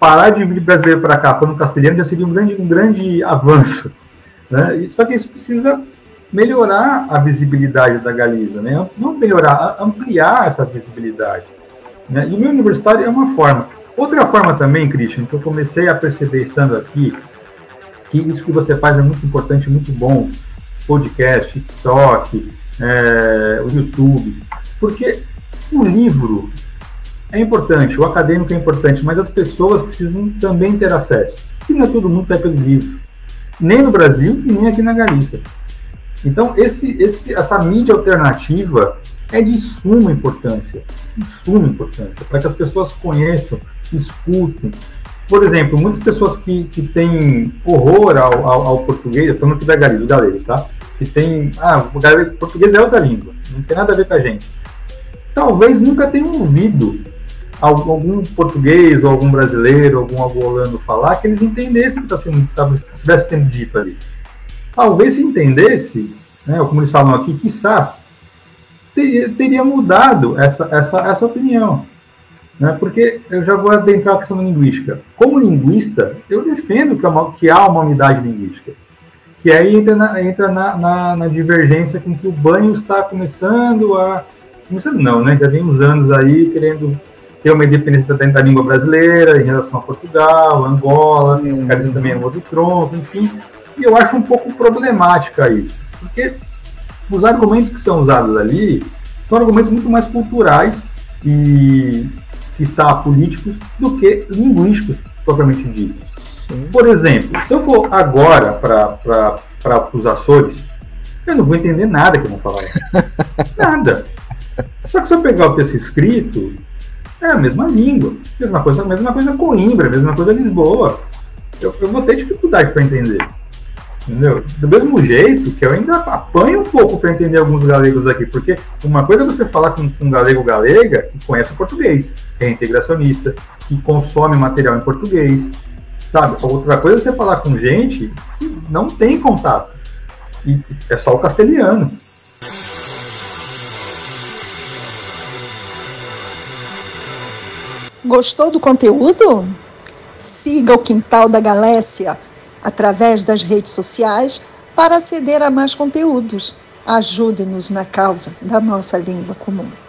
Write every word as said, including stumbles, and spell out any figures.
parar de vir brasileiro para cá falando castelhano já seria um grande, um grande avanço, né? Só que isso precisa melhorar a visibilidade da Galiza, né? Não melhorar, ampliar essa visibilidade, né? E o meu universitário é uma forma. Outra forma também, Christian, que eu comecei a perceber estando aqui, que isso que você faz é muito importante, muito bom, podcast, TikTok, é, o YouTube, porque o livro é importante, o acadêmico é importante, mas as pessoas precisam também ter acesso. E não é todo mundo que é pelo livro, nem no Brasil e nem aqui na Galícia. Então, esse, esse, essa mídia alternativa é de suma importância, de suma importância, para que as pessoas conheçam, escutem. Por exemplo, muitas pessoas que, que têm horror ao, ao, ao português, falando aqui da Galícia, do galego, tá? Que tem, ah, o galego, português é outra língua, não tem nada a ver com a gente. Talvez nunca tenham ouvido algum português ou algum brasileiro, algum angolano falar, que eles entendessem o que estivesse sendo dito ali. Talvez se entendesse, né, como eles falam aqui, quizás teria, teria mudado essa, essa, essa opinião. Né, porque eu já vou adentrar a questão da linguística. Como linguista, eu defendo que, é uma, que há uma unidade linguística, que aí entra, na, entra na, na, na divergência com que o banho está começando a... Começando não, né? Já vem uns anos aí querendo ter uma independência da, da língua brasileira em relação a Portugal, Angola, hum. quer dizer também é um outro tronco, enfim. E eu acho um pouco problemática isso, porque os argumentos que são usados ali são argumentos muito mais culturais e, quiçá, políticos do que linguísticos, propriamente ditos. Sim. Por exemplo, se eu for agora para os Açores, eu não vou entender nada que eu vou falar. Nada. Só que se eu pegar o texto escrito, é a mesma língua, mesma coisa, mesma coisa Coimbra, mesma coisa Lisboa. Eu, eu vou ter dificuldade para entender. Entendeu? Do mesmo jeito que eu ainda apanho um pouco para entender alguns galegos aqui, porque uma coisa é você falar com um galego-galega que conhece o português, que é integracionista, que consome material em português, sabe? Outra coisa é você falar com gente que não tem contato, e é só o castelhano. Gostou do conteúdo? Siga o Quintal da Galécia através das redes sociais para aceder a mais conteúdos. Ajude-nos na causa da nossa língua comum.